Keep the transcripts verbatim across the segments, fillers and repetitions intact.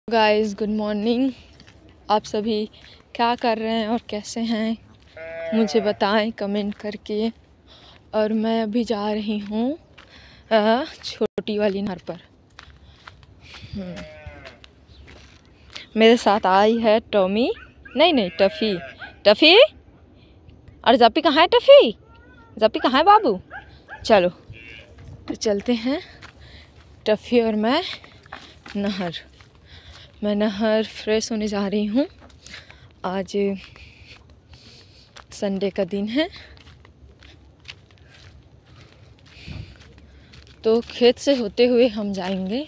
Guys good morning. आप सभी क्या कर रहे हैं और कैसे हैं मुझे बताएं कमेंट करके। और मैं अभी जा रही हूँ छोटी वाली नहर पर। मेरे साथ आई है टॉमी, नहीं नहीं टफ़ी। टफ़ी और जप्पी कहाँ है? टफ़ी जप्पी कहाँ है बाबू? चलो तो चलते हैं टफ़ी और मैं नहर। मैं नहर फ्रेश होने जा रही हूँ। आज संडे का दिन है तो खेत से होते हुए हम जाएंगे।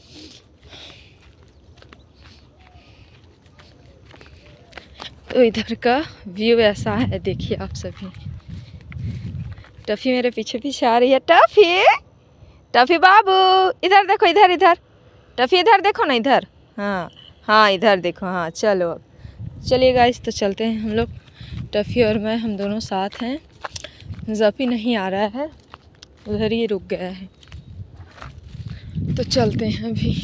तो इधर का व्यू ऐसा है, देखिए आप सभी। टफ़ी मेरे पीछे पीछे आ रही है। टफ़ी टफ़ी बाबू इधर देखो, इधर इधर टफ़ी इधर देखो ना, इधर। हाँ हाँ इधर देखो। हाँ चलो अब चलिए गाइस, तो चलते हैं हम लोग। टफ़ी और मैं हम दोनों साथ हैं। जप्पी नहीं आ रहा है, उधर ही रुक गया है। तो चलते हैं अभी।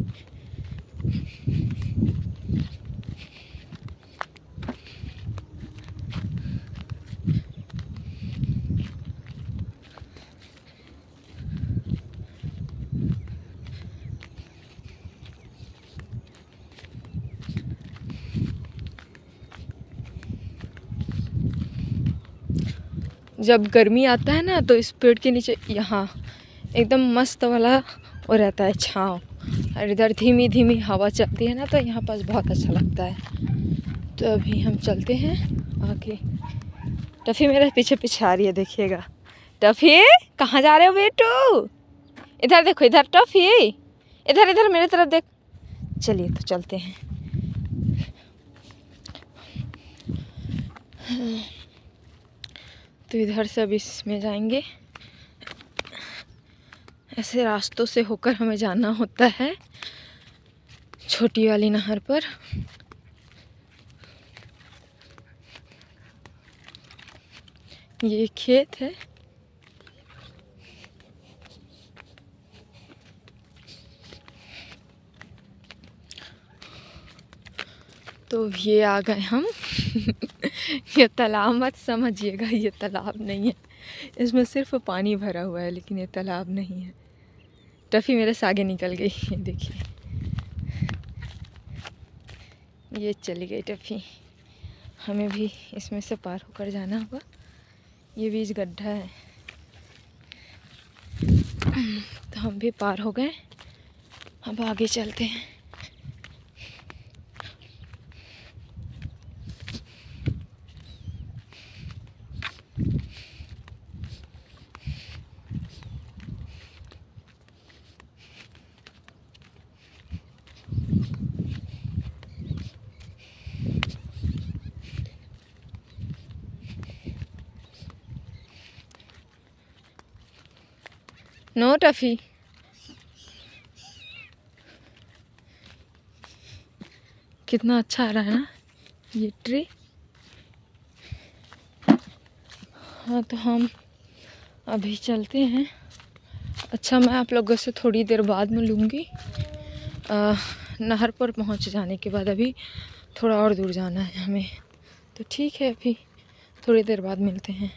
जब गर्मी आता है ना तो इस पेड़ के नीचे यहाँ एकदम मस्त वाला वो रहता है छाँव, और इधर धीमी धीमी हवा चलती है ना तो यहाँ पास बहुत अच्छा लगता है। तो अभी हम चलते हैं आगे। टफ़ी मेरे पीछे पीछे आ रही है, देखिएगा। टफ़ी कहाँ जा रहे हो बेटू? इधर देखो, इधर टफ़ी इधर इधर मेरे तरफ देख। चलिए तो चलते हैं। तो इधर से अब इसमें जाएंगे। ऐसे रास्तों से होकर हमें जाना होता है छोटी वाली नहर पर। ये खेत है। तो ये आ गए हम। ये तालाब मत समझिएगा, ये तालाब नहीं है, इसमें सिर्फ पानी भरा हुआ है, लेकिन ये तालाब नहीं है। टफ़ी मेरे से आगे निकल गई, ये देखिए, ये चली गई टफ़ी। हमें भी इसमें से पार होकर जाना होगा। ये बीच गड्ढा है तो हम भी पार हो गए। अब आगे चलते हैं। नो टफ़ी कितना अच्छा आ रहा है ना ये ट्री। हाँ तो हम अभी चलते हैं। अच्छा मैं आप लोगों से थोड़ी देर बाद में लूँगी। नहर पर पहुँच जाने के बाद अभी थोड़ा और दूर जाना है हमें, तो ठीक है अभी थोड़ी देर बाद मिलते हैं।